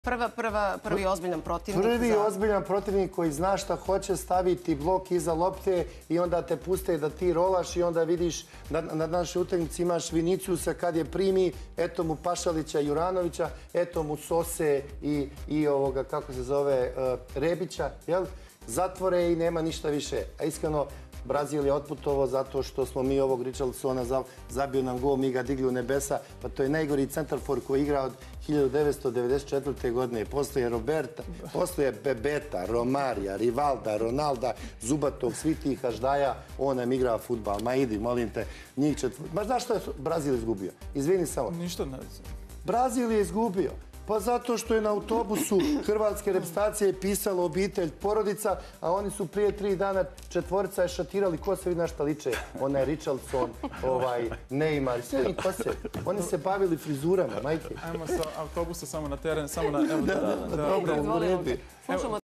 Prvi ozbiljan protivnik. Prvi ozbiljan protivnik koji zna šta hoće, staviti blok iza lopte i onda te puste da ti rolaš i onda vidiš na našoj utakmici imaš Viniciusa kad je primi, eto mu Pašalića, Juranovića, eto mu Sose i ovoga, kako se zove, Rebića, jel? Zatvore i nema ništa više. A iskreno, Brazil je otputovao zato što smo mi ovog Richarlisona zabio nam gol, mi ga digli u nebesa, pa to je najgori centarfor koji igra od 1994. godine. Postoje Roberta, postoje Bebeta, Romarija, Rivalda, Ronalda, Zubatog, svi tih haždaja, on nam igra fudbal. Ma idi, molim te, njih Ma znaš što je Brazil izgubio? Izvini samo. Ništa ne znam. Brazil je izgubio. Pa zato što je na autobusu hrvatske reprezentacije pisalo obitelj, porodica, a oni su prije 3 dana četvorica je šatirali ko se vidi na šta liče. Onaj Richarlison, Neymar, sve oni ko se. Oni se bavili frizurama, majke. Ajmo sa autobusa samo na teren, samo na... Dobro, u redu.